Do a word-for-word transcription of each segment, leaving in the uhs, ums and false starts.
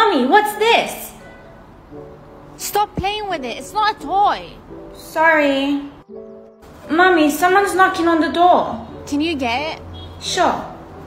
Mommy, what's this? Stop playing with it. It's not a toy. Sorry. Mommy, someone's knocking on the door. Can you get it? Sure.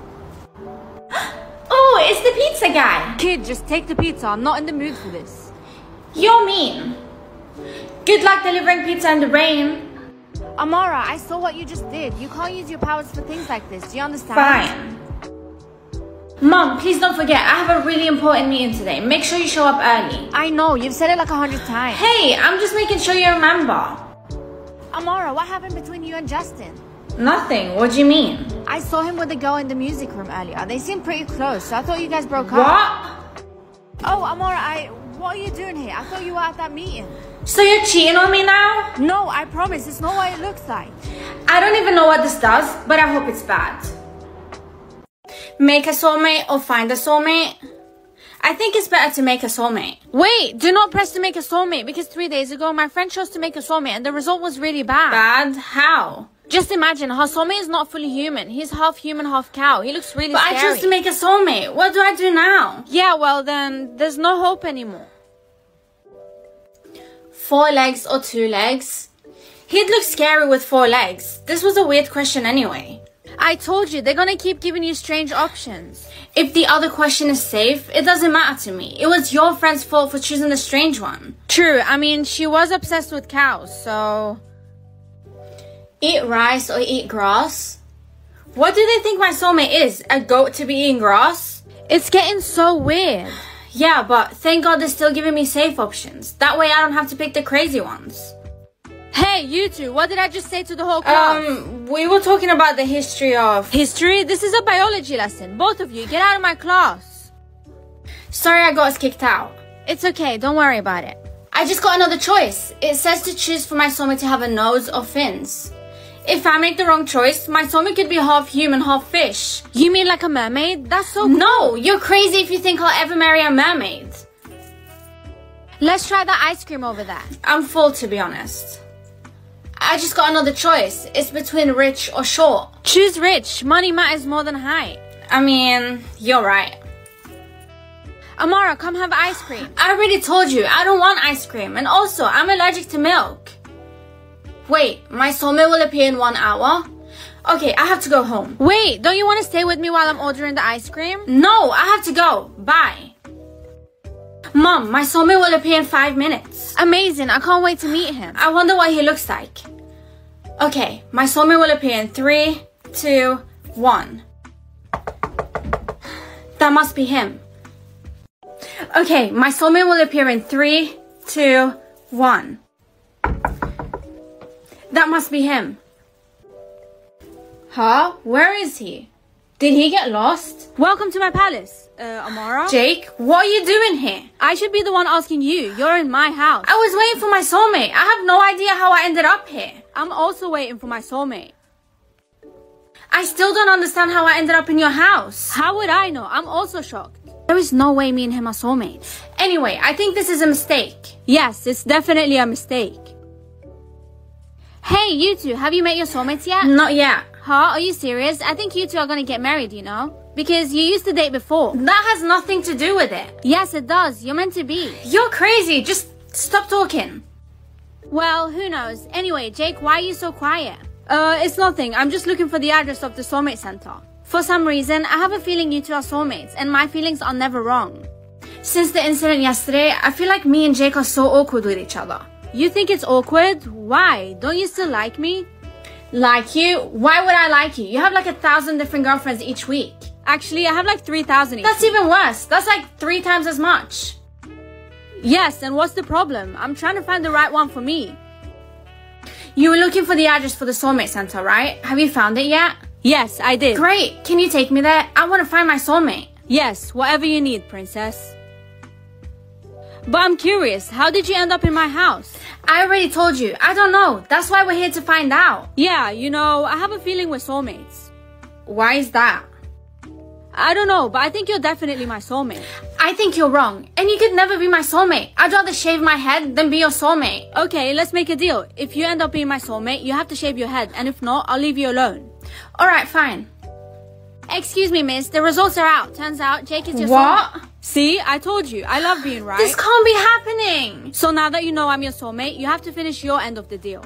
Oh, it's the pizza guy. Kid, just take the pizza. I'm not in the mood for this. You're mean. Good luck delivering pizza in the rain. Amara, I saw what you just did. You can't use your powers for things like this. Do you understand? Fine. Mom, please don't forget, I have a really important meeting today. Make sure you show up early. I know, you've said it like a hundred times. Hey, I'm just making sure you remember. Amara, what happened between you and Justin? Nothing. What do you mean? I saw him with a girl in the music room earlier. They seemed pretty close, so I thought you guys broke what? up. What? Oh, Amara, I... What are you doing here? I thought you were at that meeting. So you're cheating on me now? No, I promise. It's not what it looks like. I don't even know what this does, but I hope it's bad. Make a soulmate or find a soulmate? I think it's better to make a soulmate. Wait, do not press to make a soulmate, because three days ago, my friend chose to make a soulmate and the result was really bad. Bad? How? Just imagine, her soulmate is not fully human. He's half human, half cow. He looks really but scary. But I chose to make a soulmate. What do I do now? Yeah, well then, there's no hope anymore. Four legs or two legs? He'd look scary with four legs. This was a weird question anyway. I told you, they're gonna keep giving you strange options. If the other question is safe, it doesn't matter to me. It was your friend's fault for choosing the strange one. True, I mean, she was obsessed with cows, so... Eat rice or eat grass? What do they think my soulmate is? A goat to be eating grass? It's getting so weird. Yeah, but thank God they're still giving me safe options. That way I don't have to pick the crazy ones. Hey, you two, what did I just say to the whole class? Um, we were talking about the history of... History? This is a biology lesson. Both of you, get out of my class. Sorry I got us kicked out. It's okay, don't worry about it. I just got another choice. It says to choose for my soulmate to have a nose or fins. If I make the wrong choice, my soulmate could be half human, half fish. You mean like a mermaid? That's so cool. No, you're crazy if you think I'll ever marry a mermaid. Let's try that ice cream over there. I'm full, to be honest. I just got another choice. It's between rich or short. Choose rich. Money matters more than height. I mean, you're right. Amara, come have ice cream. I already told you, I don't want ice cream. And also, I'm allergic to milk. Wait, my soulmate will appear in one hour? Okay, I have to go home. Wait, don't you want to stay with me while I'm ordering the ice cream? No, I have to go. Bye. Mom, my soulmate will appear in five minutes. Amazing, I can't wait to meet him. I wonder what he looks like. Okay, my soulmate will appear in three, two, one. That must be him. Okay, my soulmate will appear in three, two, one. That must be him. Huh? Where is he? Did he get lost? Welcome to my palace, uh, Amara. Jake, what are you doing here? I should be the one asking you. You're in my house. I was waiting for my soulmate. I have no idea how I ended up here. I'm also waiting for my soulmate. I still don't understand how I ended up in your house. How would I know? I'm also shocked. There is no way me and him are soulmates. Anyway, I think this is a mistake. Yes, it's definitely a mistake. Hey, you two, have you met your soulmates yet? Not yet. Huh? Are you serious? I think you two are gonna get married, you know? Because you used to date before. That has nothing to do with it. Yes, it does. You're meant to be. You're crazy. Just stop talking. Well, who knows? Anyway, Jake, why are you so quiet? Uh, it's nothing. I'm just looking for the address of the soulmate center. For some reason, I have a feeling you two are soulmates, and my feelings are never wrong. Since the incident yesterday, I feel like me and Jake are so awkward with each other. You think it's awkward? Why? Don't you still like me? Like you? Why would I like you? You have like a thousand different girlfriends each week. Actually, I have like three thousand each That's week. even worse. That's like three times as much. Yes, and what's the problem? I'm trying to find the right one for me. You were looking for the address for the soulmate center, right? Have you found it yet? Yes, I did. Great. Can you take me there? I want to find my soulmate. Yes, whatever you need, princess. But I'm curious, how did you end up in my house? I already told you. I don't know. That's why we're here to find out. Yeah, you know, I have a feeling we're soulmates. Why is that? I don't know, but I think you're definitely my soulmate. I think you're wrong. And you could never be my soulmate. I'd rather shave my head than be your soulmate. Okay, let's make a deal. If you end up being my soulmate, you have to shave your head. And if not, I'll leave you alone. Alright, fine. Excuse me, miss. The results are out. Turns out Jake is your What? soulmate. See, I told you, I love being right. This can't be happening. So now that you know I'm your soulmate, you have to finish your end of the deal.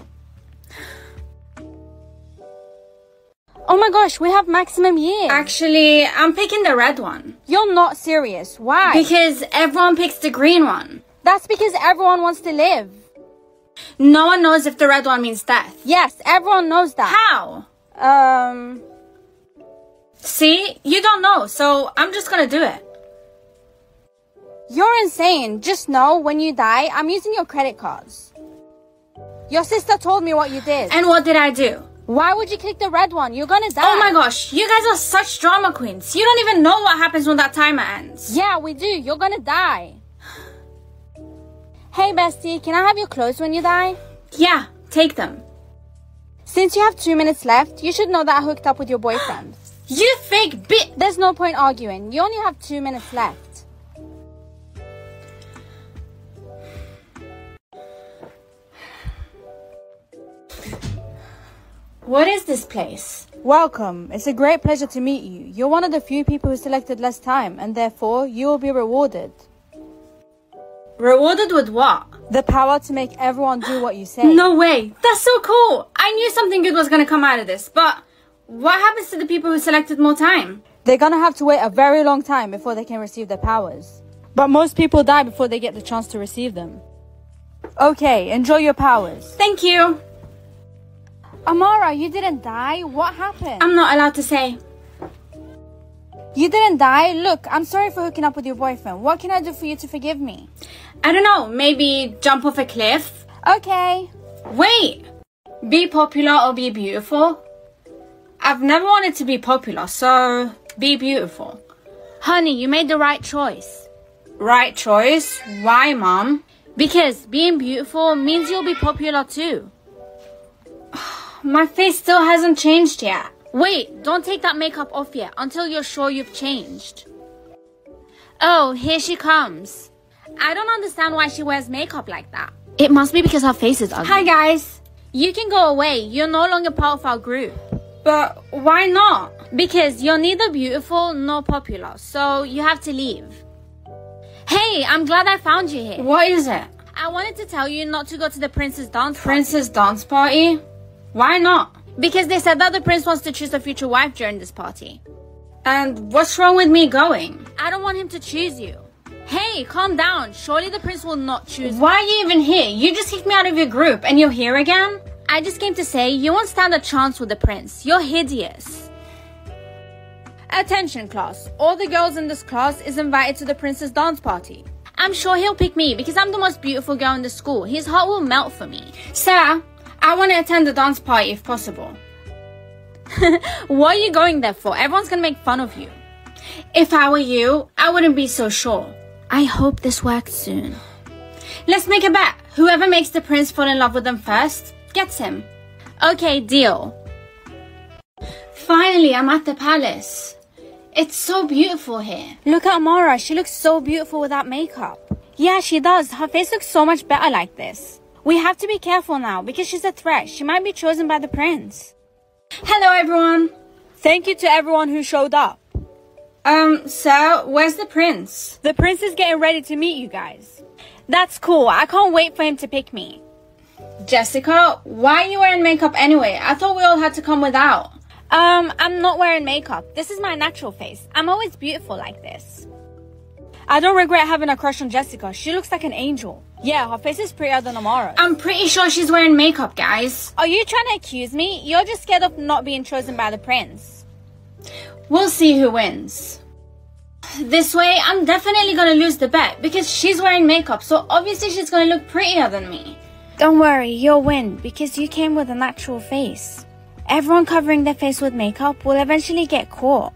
Oh my gosh, we have maximum years. Actually, I'm picking the red one. You're not serious. Why? Because everyone picks the green one. That's because everyone wants to live. No one knows if the red one means death. Yes, everyone knows that. How? Um... See? You don't know, so I'm just gonna do it. You're insane. Just know, when you die, I'm using your credit cards. Your sister told me what you did. And what did I do? Why would you click the red one? You're gonna die. Oh my gosh, you guys are such drama queens. You don't even know what happens when that timer ends. Yeah, we do. You're gonna die. Hey bestie, can I have your clothes when you die? Yeah, take them. Since you have two minutes left, you should know that I hooked up with your boyfriend. You fake bit. There's no point arguing. You only have two minutes left. What is this place? Welcome. It's a great pleasure to meet you. You're one of the few people who selected less time, and therefore you will be rewarded. Rewarded with what? The power to make everyone do what you say. No way. That's so cool. I knew something good was going to come out of this, but what happens to the people who selected more time? They're gonna have to wait a very long time before they can receive their powers. But most people die before they get the chance to receive them. Okay, enjoy your powers. Thank you. Amara, you didn't die? What happened? I'm not allowed to say. You didn't die? Look, I'm sorry for hooking up with your boyfriend. What can I do for you to forgive me? I don't know, maybe jump off a cliff? Okay. Wait! Be popular or be beautiful? I've never wanted to be popular, so be beautiful. Honey, you made the right choice. Right choice? Why, Mom? Because being beautiful means you'll be popular too. My face still hasn't changed yet. Wait, don't take that makeup off yet until you're sure you've changed. Oh, here she comes. I don't understand why she wears makeup like that. It must be because her face is ugly. Hi, guys. You can go away. You're no longer part of our group. But why not? Because you're neither beautiful nor popular, so you have to leave. Hey, I'm glad I found you here. What is it? I wanted to tell you not to go to the prince's dance party. Prince's dance party? Why not? Because they said that the prince wants to choose a future wife during this party. And what's wrong with me going? I don't want him to choose you. Hey, calm down. Surely the prince will not choose. Why are you even here? You just kicked me out of your group and you're here again? I just came to say you won't stand a chance with the prince. You're hideous. Attention class. All the girls in this class is invited to the prince's dance party. I'm sure he'll pick me because I'm the most beautiful girl in the school. His heart will melt for me. Sir, I want to attend the dance party if possible. What are you going there for? Everyone's gonna make fun of you. If I were you, I wouldn't be so sure. I hope this works soon. Let's make a bet. Whoever makes the prince fall in love with them first gets him. Okay, deal. Finally, I'm at the palace. It's so beautiful here. Look at Amara. She looks so beautiful without makeup. Yeah, she does. Her face looks so much better like this. We have to be careful now because she's a threat. She might be chosen by the prince. Hello, everyone. Thank you to everyone who showed up. Um, sir, where's the prince? The prince is getting ready to meet you guys. That's cool. I can't wait for him to pick me. Jessica, why are you wearing makeup anyway? I thought we all had to come without. Um, I'm not wearing makeup. This is my natural face. I'm always beautiful like this. I don't regret having a crush on Jessica. She looks like an angel. Yeah, her face is prettier than Amara's. I'm pretty sure she's wearing makeup, guys. Are you trying to accuse me? You're just scared of not being chosen by the prince. We'll see who wins. This way, I'm definitely gonna lose the bet because she's wearing makeup, so obviously she's gonna look prettier than me. Don't worry, you'll win because you came with a natural face. Everyone covering their face with makeup will eventually get caught.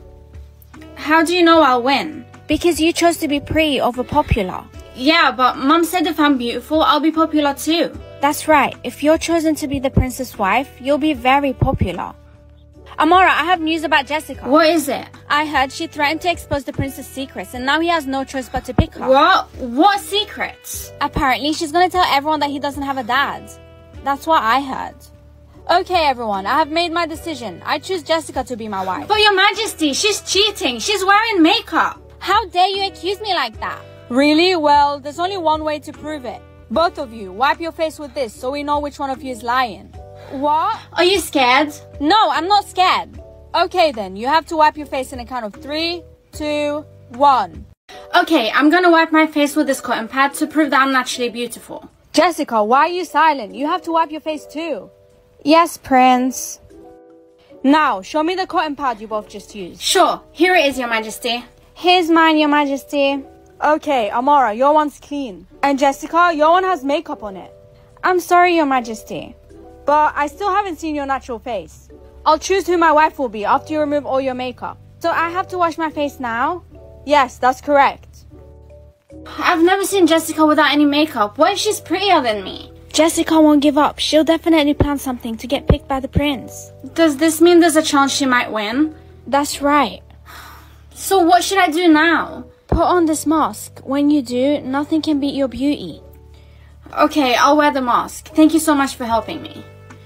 How do you know I'll win? Because you chose to be pretty over popular. Yeah, but Mum said if I'm beautiful, I'll be popular too. That's right. If you're chosen to be the prince's wife, you'll be very popular. Amara, I have news about Jessica. What is it? I heard she threatened to expose the prince's secrets and now he has no choice but to pick her. What? What secrets? Apparently, she's going to tell everyone that he doesn't have a dad. That's what I heard. Okay, everyone, I have made my decision. I choose Jessica to be my wife. But Your Majesty, she's cheating. She's wearing makeup. How dare you accuse me like that? Really? Well, there's only one way to prove it. Both of you, wipe your face with this so we know which one of you is lying. What? Are you scared? No, I'm not scared. Okay then, you have to wipe your face in a count of three, two, one. Okay, I'm gonna wipe my face with this cotton pad to prove that I'm naturally beautiful. Jessica, why are you silent? You have to wipe your face too. Yes, Prince. Now, show me the cotton pad you both just used. Sure, here it is, Your Majesty. Here's mine, Your Majesty. Okay, Amara, your one's clean. And Jessica, your one has makeup on it. I'm sorry, Your Majesty. But I still haven't seen your natural face. I'll choose who my wife will be after you remove all your makeup. So I have to wash my face now? Yes, that's correct. I've never seen Jessica without any makeup. What if she's prettier than me? Jessica won't give up. She'll definitely plan something to get picked by the prince. Does this mean there's a chance she might win? That's right. So what should I do now? Put on this mask. When you do, nothing can beat your beauty. Okay, I'll wear the mask. Thank you so much for helping me.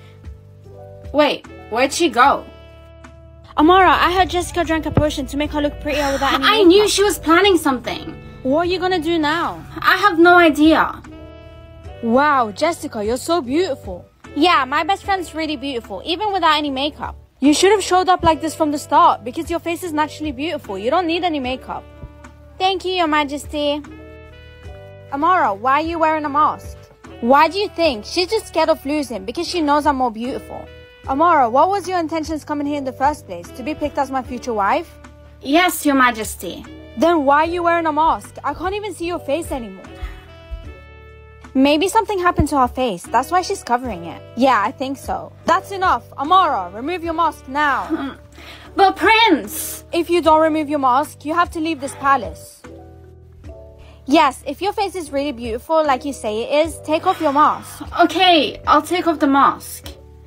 Wait, where'd she go? Amara, I heard Jessica drank a potion to make her look prettier without any I makeup. knew she was planning something. What are you gonna do now? I have no idea. Wow, Jessica, you're so beautiful. Yeah, my best friend's really beautiful, even without any makeup. You should have showed up like this from the start because your face is naturally beautiful. You don't need any makeup. Thank you, Your Majesty. Amara, why are you wearing a mask? Why do you think? She's just scared of losing because she knows I'm more beautiful. Amara, what was your intentions coming here in the first place? To be picked as my future wife? Yes, Your Majesty. Then why are you wearing a mask? I can't even see your face anymore. Maybe something happened to her face. That's why she's covering it. Yeah, I think so. That's enough. Amara, remove your mask now. But Prince! If you don't remove your mask, you have to leave this palace. Yes, if your face is really beautiful, like you say it is, take off your mask. Okay, I'll take off the mask.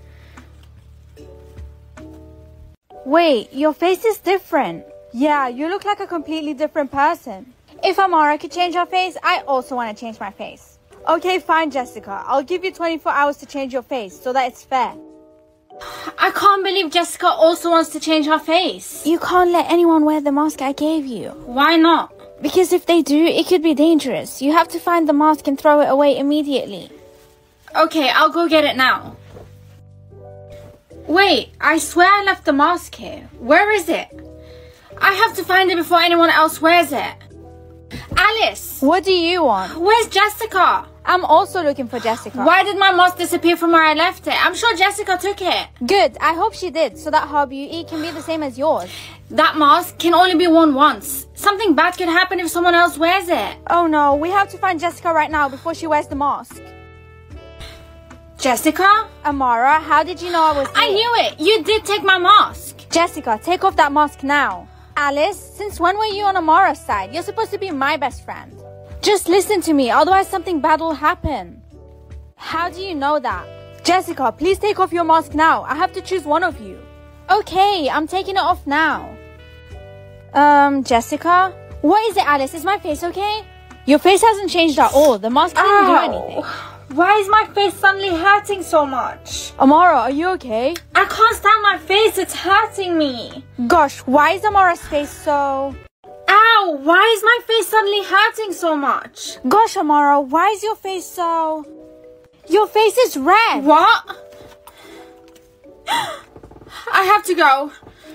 Wait, your face is different. Yeah, you look like a completely different person. If Amara could change her face, I also want to change my face. Okay, fine, Jessica. I'll give you twenty-four hours to change your face so that it's fair. I can't believe Jessica also wants to change her face. You can't let anyone wear the mask I gave you. Why not? Because if they do, it could be dangerous. You have to find the mask and throw it away immediately. Okay, I'll go get it now. Wait, I swear I left the mask here. Where is it? I have to find it before anyone else wears it. Alice! What do you want? Where's Jessica? I'm also looking for Jessica. Why did my mask disappear from where I left it? I'm sure Jessica took it. Good, I hope she did, so that her beauty can be the same as yours. That mask can only be worn once. Something bad could happen if someone else wears it. Oh no, we have to find Jessica right now before she wears the mask. Jessica? Amara, how did you know I was here? I knew it. You did take my mask. Jessica, take off that mask now. Alice, since when were you on Amara's side? You're supposed to be my best friend. Just listen to me, otherwise something bad will happen. How do you know that? Jessica, please take off your mask now. I have to choose one of you. Okay, I'm taking it off now. Um, Jessica? What is it, Alice? Is my face okay? Your face hasn't changed at all. The mask didn't Ow. do anything. Why is my face suddenly hurting so much? Amara, are you okay? I can't stand my face. It's hurting me. Gosh, why is Amara's face so... Ow! Why is my face suddenly hurting so much? Gosh, Amara, why is your face so... Your face is red. What? I have to go.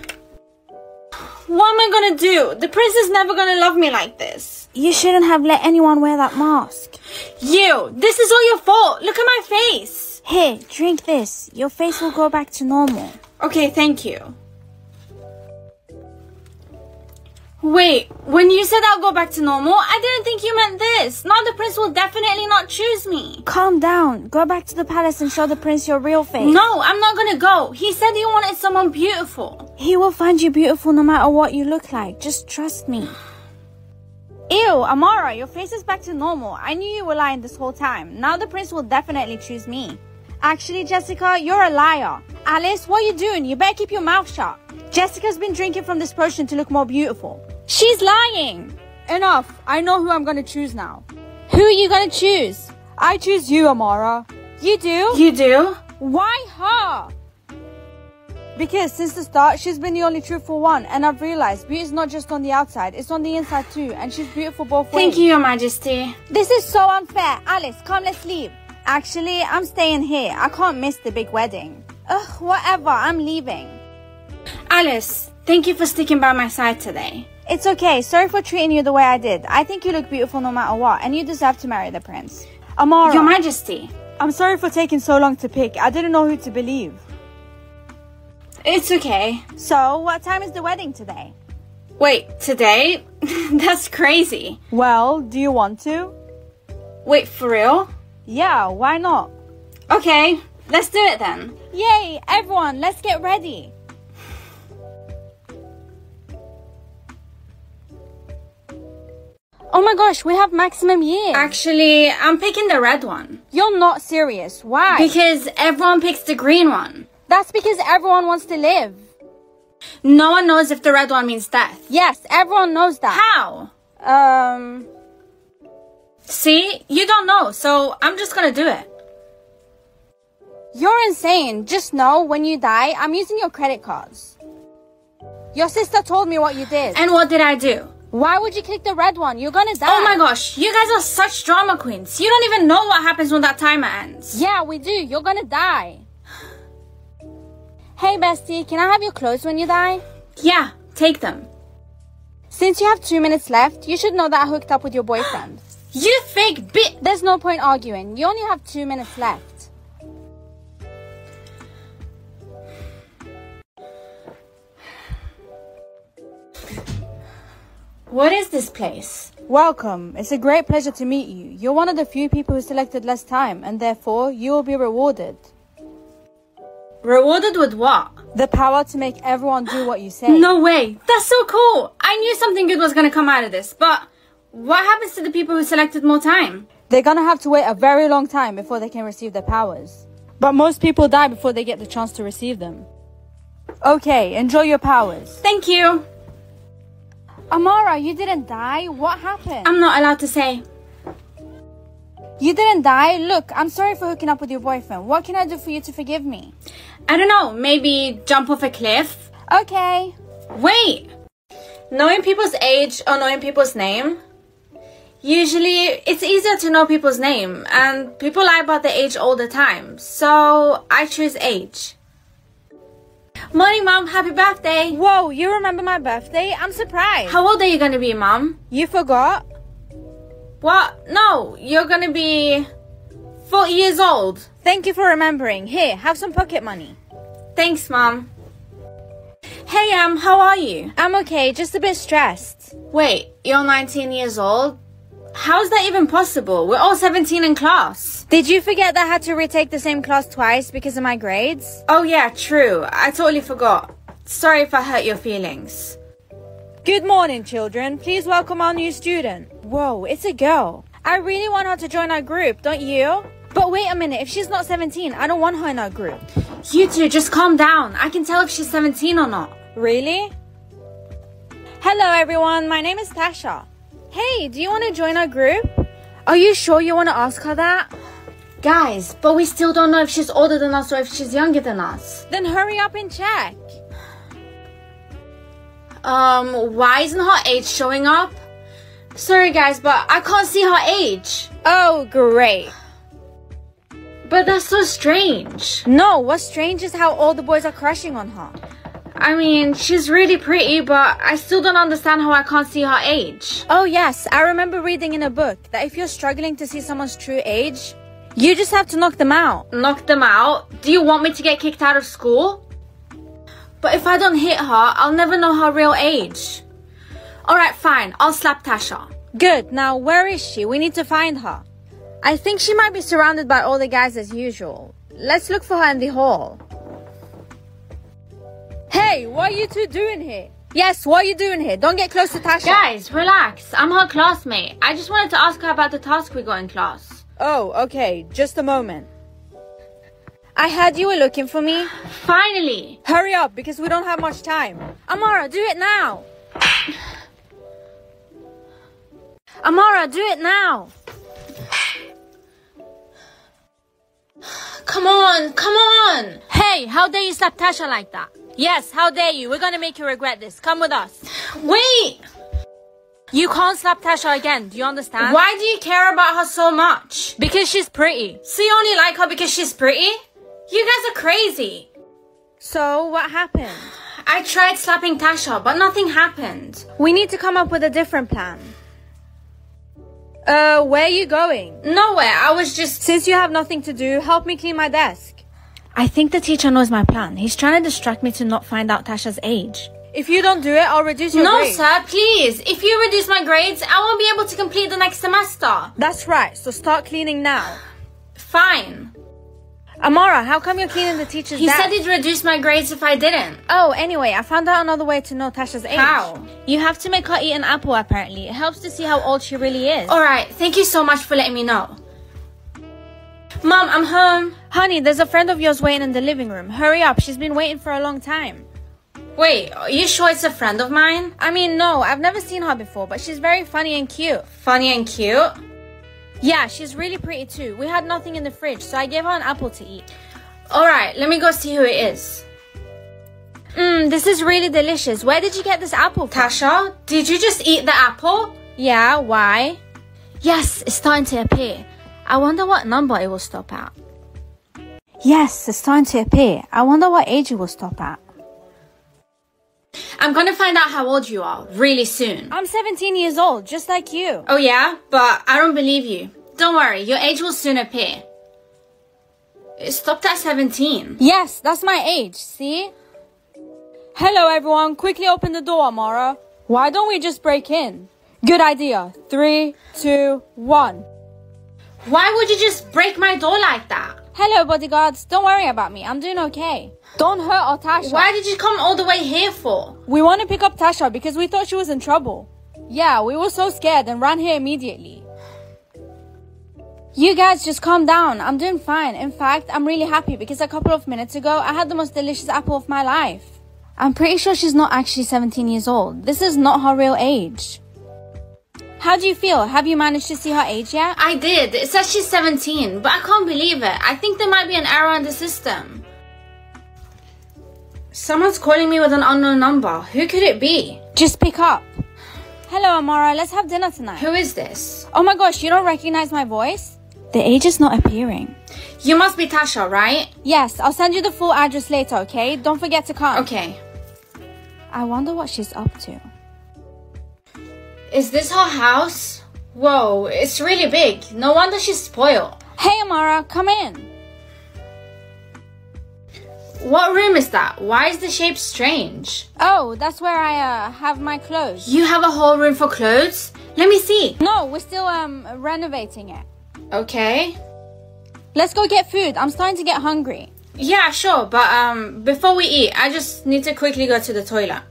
What am I gonna do? The prince is never gonna love me like this. You shouldn't have let anyone wear that mask. You! This is all your fault. Look at my face. Here, drink this. Your face will go back to normal. Okay, thank you. Wait, when you said I'll go back to normal, I didn't think you meant this. Now the prince will definitely not choose me. Calm down. Go back to the palace and show the prince your real face. No, I'm not gonna go. He said he wanted someone beautiful. He will find you beautiful no matter what you look like. Just trust me. Ew, Amara, your face is back to normal. I knew you were lying this whole time. Now the prince will definitely choose me. Actually, Jessica, you're a liar. Alice, what are you doing? You better keep your mouth shut. Jessica's been drinking from this potion to look more beautiful. She's lying. Enough. I know who I'm going to choose now. Who are you going to choose? I choose you, Amara. You do? You do? Why her? Because since the start, she's been the only truthful one, and I've realized beauty is not just on the outside, it's on the inside too, and she's beautiful both ways. Thank you, Your Majesty. This is so unfair. Alice, come, let's leave. Actually, I'm staying here. I can't miss the big wedding. Ugh, whatever, I'm leaving. Alice, thank you for sticking by my side today. It's okay. Sorry for treating you the way I did. I think you look beautiful no matter what, and you deserve to marry the prince. Amara. Your Majesty. I'm sorry for taking so long to pick. I didn't know who to believe. It's okay. So, what time is the wedding today? Wait, today? That's crazy. Well, do you want to? Wait, for real? Yeah, why not? Okay, let's do it then. Yay, everyone, let's get ready. Oh my gosh, we have maximum years. Actually, I'm picking the red one. You're not serious. Why? Because everyone picks the green one. That's because everyone wants to live. No one knows if the red one means death. Yes, everyone knows that. How? Um... See? You don't know, so I'm just gonna do it. You're insane. Just know, when you die, I'm using your credit cards. Your sister told me what you did. And what did I do? Why would you click the red one? You're gonna die. Oh my gosh, you guys are such drama queens. You don't even know what happens when that timer ends. Yeah, we do. You're gonna die. Hey, bestie, can I have your clothes when you die? Yeah, take them. Since you have two minutes left, you should know that I hooked up with your boyfriend. You fake bit. There's no point arguing. You only have two minutes left. What is this place? Welcome. It's a great pleasure to meet you. You're one of the few people who selected less time, and therefore, you will be rewarded. Rewarded with what? The power to make everyone do what you say. No way. That's so cool. I knew something good was gonna come out of this, but what happens to the people who selected more time? They're gonna have to wait a very long time before they can receive their powers. But most people die before they get the chance to receive them. Okay, enjoy your powers. Thank you. Amara, you didn't die. What happened? I'm not allowed to say. You didn't die? Look, I'm sorry for hooking up with your boyfriend. What can I do for you to forgive me? I don't know, maybe jump off a cliff? Okay. Wait! Knowing people's age or knowing people's name? Usually, it's easier to know people's name, and people lie about their age all the time, so I choose age. Morning, Mom. Happy birthday. Whoa, you remember my birthday? I'm surprised. How old are you going to be, Mom? You forgot? What? No, you're going to be forty years old. Thank you for remembering. Here, have some pocket money. Thanks, Mom. Hey, um, how are you? I'm okay, just a bit stressed. Wait, you're nineteen years old? How's that even possible? We're all seventeen in class. Did you forget that I had to retake the same class twice because of my grades? Oh yeah, true. I totally forgot. Sorry if I hurt your feelings. Good morning, children. Please welcome our new student. Whoa, it's a girl. I really want her to join our group, don't you? But wait a minute, if she's not seventeen, I don't want her in our group. You two, just calm down. I can tell if she's seventeen or not. Really? Hello everyone, my name is Tasha. Hey, do you want to join our group? Are you sure you want to ask her that? Guys, but we still don't know if she's older than us or if she's younger than us. Then hurry up and check. Um, why isn't her age showing up? Sorry guys, but I can't see her age. Oh, great. But that's so strange. No, what's strange is how all the boys are crushing on her. I mean, she's really pretty, but I still don't understand how I can't see her age. Oh yes, I remember reading in a book that if you're struggling to see someone's true age, you just have to knock them out. Knock them out? Do you want me to get kicked out of school? But if I don't hit her, I'll never know her real age. Alright, fine. I'll slap Tasha. Good. Now, where is she? We need to find her. I think she might be surrounded by all the guys as usual. Let's look for her in the hall. Hey, what are you two doing here? Yes, what are you doing here? Don't get close to Tasha. Guys, relax. I'm her classmate. I just wanted to ask her about the task we got in class. Oh, okay. Just a moment. I heard you were looking for me. Finally! Hurry up, because we don't have much time. Amara, do it now! Amara, do it now! Come on, come on! Hey, how dare you slap Tasha like that? Yes, how dare you? We're gonna make you regret this. Come with us. Wait! You can't slap Tasha again, do you understand? Why do you care about her so much? Because she's pretty. So you only like her because she's pretty? You guys are crazy. So, what happened? I tried slapping Tasha, but nothing happened. We need to come up with a different plan. Uh, where are you going? Nowhere, I was just... Since you have nothing to do, help me clean my desk. I think the teacher knows my plan. He's trying to distract me to not find out Tasha's age. If you don't do it, I'll reduce your no, grades. No, sir, please. If you reduce my grades, I won't be able to complete the next semester. That's right, so start cleaning now. Fine. Amara, how come you're cleaning the teacher's He desk? said he'd reduce my grades if I didn't. Oh, anyway, I found out another way to know Tasha's age. How? You have to make her eat an apple, apparently. It helps to see how old she really is. Alright, thank you so much for letting me know. Mom, I'm home. Honey, there's a friend of yours waiting in the living room. Hurry up, she's been waiting for a long time. Wait, are you sure it's a friend of mine? I mean, no, I've never seen her before, but she's very funny and cute. Funny and cute? Yeah, she's really pretty too. We had nothing in the fridge, so I gave her an apple to eat. Alright, let me go see who it is. Mmm, this is really delicious. Where did you get this apple from? Tasha, did you just eat the apple? Yeah, why? Yes, it's starting to appear. I wonder what number it will stop at. Yes, it's starting to appear. I wonder what age it will stop at. I'm gonna find out how old you are really soon. I'm seventeen years old, just like you. Oh yeah? But I don't believe you. Don't worry, your age will soon appear. It stopped at seventeen. Yes, that's my age, see? Hello everyone, quickly open the door, Amara. Why don't we just break in? Good idea. Three, two, one. Why would you just break my door like that? Hello, bodyguards. Don't worry about me. I'm doing okay. Don't hurt our Tasha. Why did you come all the way here for? We want to pick up Tasha because we thought she was in trouble. Yeah, we were so scared and ran here immediately. You guys just calm down. I'm doing fine. In fact, I'm really happy because a couple of minutes ago, I had the most delicious apple of my life. I'm pretty sure she's not actually seventeen years old. This is not her real age. How do you feel? Have you managed to see her age yet? I did. It says she's seventeen, but I can't believe it. I think there might be an error in the system. Someone's calling me with an unknown number. Who could it be? Just pick up. Hello, Amara. Let's have dinner tonight. Who is this? Oh my gosh, you don't recognize my voice? The age is not appearing. You must be Tasha, right? Yes, I'll send you the full address later, okay? Don't forget to come. Okay. I wonder what she's up to. Is this her house? Whoa, it's really big. No wonder she's spoiled. Hey, Amara, come in. What room is that? Why is the shape strange? Oh, that's where I uh, have my clothes. You have a whole room for clothes? Let me see. No, we're still um renovating it. Okay. Let's go get food. I'm starting to get hungry. Yeah, sure, but um, before we eat, I just need to quickly go to the toilet.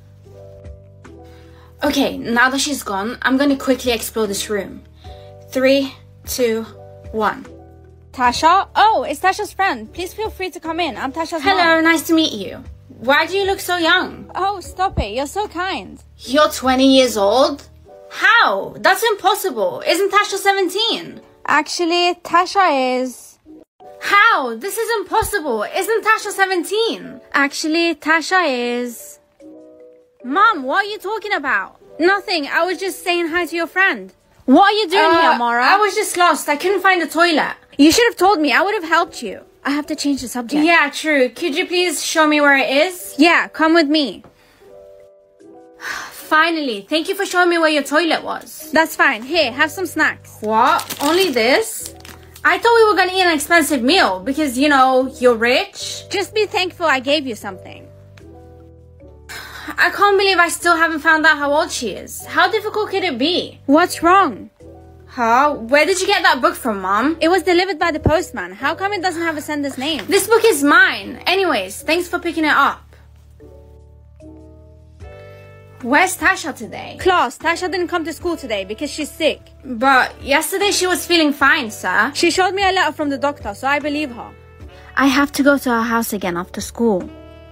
Okay, now that she's gone, I'm gonna quickly explore this room. Three, two, one. Tasha? Oh, it's Tasha's friend. Please feel free to come in. I'm Tasha's Hello, mom. nice to meet you. Why do you look so young? Oh, stop it. You're so kind. You're twenty years old? How? That's impossible. Isn't Tasha seventeen? Actually, Tasha is... How? This is impossible. Isn't Tasha seventeen? Actually, Tasha is... Mom, what are you talking about? Nothing. I was just saying hi to your friend. What are you doing uh, here, Amara? I was just lost. I couldn't find the toilet. You should have told me. I would have helped you. I have to change the subject. Yeah, true. Could you please show me where it is? Yeah, come with me. Finally. Thank you for showing me where your toilet was. That's fine. Here, have some snacks. What? Only this? I thought we were gonna eat an expensive meal because, you know, you're rich. Just be thankful I gave you something. I can't believe I still haven't found out how old she is. How difficult could it be? What's wrong? Huh? Where did you get that book from, Mom? It was delivered by the postman. How come it doesn't have a sender's name? This book is mine. Anyways, thanks for picking it up. Where's Tasha today? Class, Tasha didn't come to school today because she's sick. But yesterday she was feeling fine, sir. She showed me a letter from the doctor, so I believe her. I have to go to her house again after school.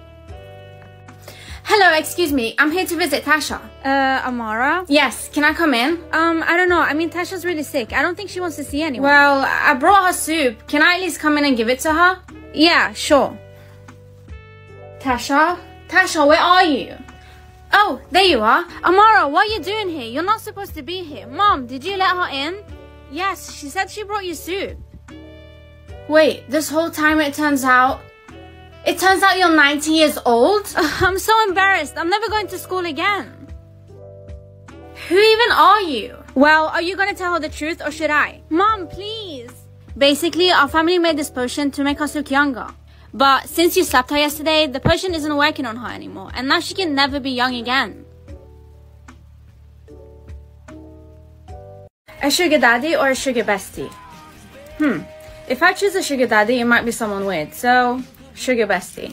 Hello, excuse me. I'm here to visit Tasha. Uh, Amara? Yes, can I come in? Um, I don't know. I mean, Tasha's really sick. I don't think she wants to see anyone. Well, I brought her soup. Can I at least come in and give it to her? Yeah, sure. Tasha? Tasha, where are you? Oh, there you are. Amara, what are you doing here? You're not supposed to be here. Mom, did you let her in? Yes, she said she brought you soup. Wait, this whole time it turns out... It turns out you're ninety years old? I'm so embarrassed. I'm never going to school again. Who even are you? Well, are you going to tell her the truth or should I? Mom, please. Basically, our family made this potion to make us look younger. But since you slapped her yesterday, the potion isn't working on her anymore. And now she can never be young again. A sugar daddy or a sugar bestie? Hmm. If I choose a sugar daddy, it might be someone weird. So, sugar bestie.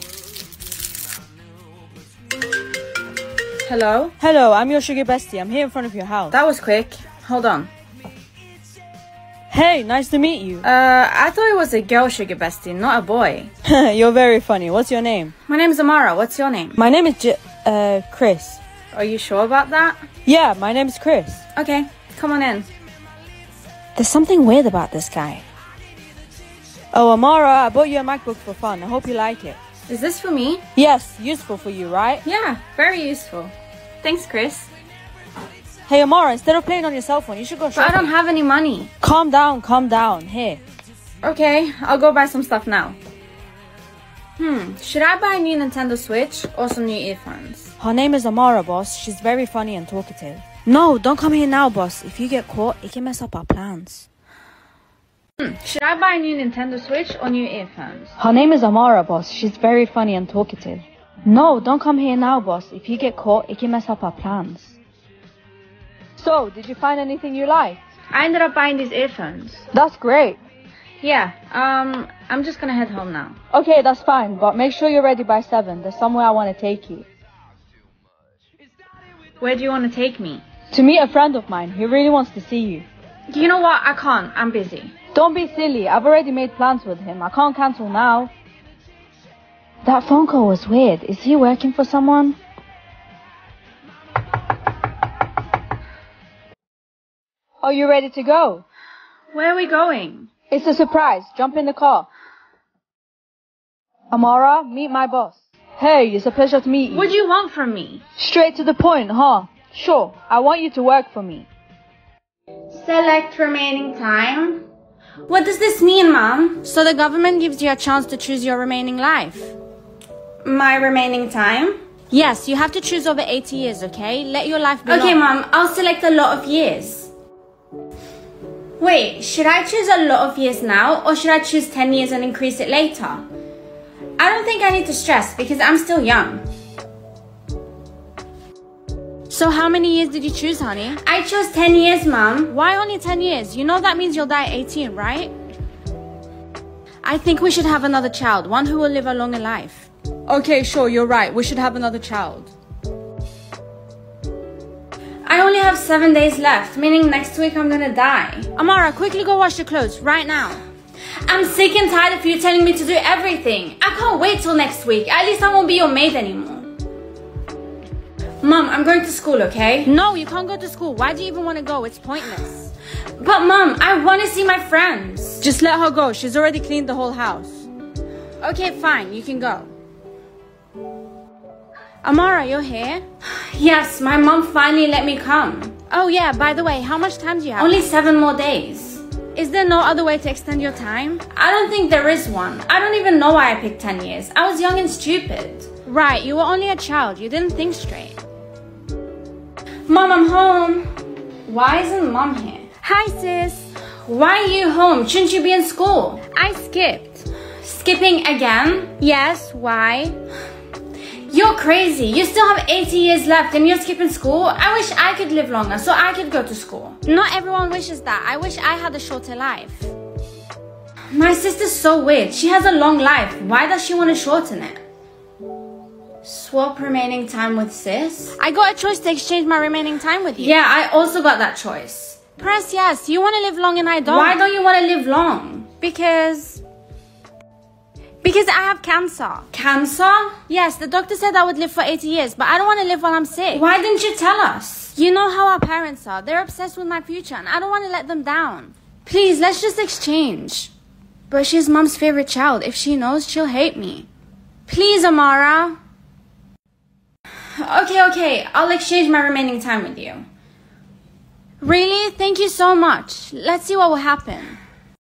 Hello? Hello, I'm your sugar bestie. I'm here in front of your house. That was quick. Hold on. Hey, nice to meet you. Uh, I thought it was a girl sugar bestie, not a boy. You're very funny. What's your name? My name's Amara. What's your name? My name is J- uh, Chris. Are you sure about that? Yeah, my name is Chris. Okay, come on in. There's something weird about this guy. Oh, Amara, I bought you a MacBook for fun. I hope you like it. Is this for me? Yes, useful for you, right? Yeah, very useful. Thanks, Chris. Hey, Amara, instead of playing on your cell phone, you should go shopping. But I don't have any money. Calm down, calm down. Here. Okay, I'll go buy some stuff now. Hmm, should I buy a new Nintendo Switch or some new earphones? Her name is Amara, boss. She's very funny and talkative. No, don't come here now, boss. If you get caught, it can mess up our plans. Hmm, should I buy a new Nintendo Switch or new earphones? Her name is Amara, boss. She's very funny and talkative. No, don't come here now, boss. If you get caught, it can mess up our plans. So, did you find anything you liked? I ended up buying these earphones. That's great. Yeah, um, I'm just gonna head home now. Okay, that's fine, but make sure you're ready by seven. There's somewhere I want to take you. Where do you want to take me? To meet a friend of mine. He really wants to see you. You know what? I can't. I'm busy. Don't be silly. I've already made plans with him. I can't cancel now. That phone call was weird. Is he working for someone? Are you ready to go? Where are we going? It's a surprise. Jump in the car. Amara, meet my boss. Hey, it's a pleasure to meet you. What do you want from me? Straight to the point, huh? Sure, I want you to work for me. Select remaining time. What does this mean, Mom? So the government gives you a chance to choose your remaining life. My remaining time? Yes, you have to choose over eighty years, okay? Let your life be long. Okay, Mom, I'll select a lot of years. Wait, should I choose a lot of years now, or should I choose ten years and increase it later? I don't think I need to stress because I'm still young. So how many years did you choose, honey? I chose ten years, Mom. Why only ten years? You know that means you'll die at eighteen, right? I think we should have another child, one who will live a longer life. Okay, sure, you're right. We should have another child. I only have seven days left, meaning next week I'm gonna die. Amara, quickly go wash your clothes, right now. I'm sick and tired of you telling me to do everything. I can't wait till next week. At least I won't be your maid anymore. Mom, I'm going to school, okay? No, you can't go to school. Why do you even want to go? It's pointless. But Mom, I want to see my friends. Just let her go. She's already cleaned the whole house. Okay, fine. You can go. Amara, you're here? Yes, my mom finally let me come. Oh yeah, by the way, how much time do you have? Only seven more days. Is there no other way to extend your time? I don't think there is one. I don't even know why I picked ten years. I was young and stupid. Right, you were only a child. You didn't think straight. Mom, I'm home. Why isn't Mom here? Hi, sis. Why are you home? Shouldn't you be in school? I skipped. Skipping again? Yes, why? You're crazy. You still have eighty years left and you're skipping school? I wish I could live longer so I could go to school. Not everyone wishes that. I wish I had a shorter life. My sister's so weird. She has a long life. Why does she want to shorten it? Swap remaining time with sis? I got a choice to exchange my remaining time with you. Yeah, I also got that choice. Press yes. You want to live long and I don't. Why don't you want to live long? Because... Because I have cancer. Cancer? Yes, the doctor said I would live for eighty years, but I don't want to live while I'm sick. Why didn't you tell us? You know how our parents are. They're obsessed with my future and I don't want to let them down. Please, let's just exchange. But she's Mom's favorite child. If she knows, she'll hate me. Please, Amara. Okay, okay, I'll exchange my remaining time with you. Really? Thank you so much. Let's see what will happen.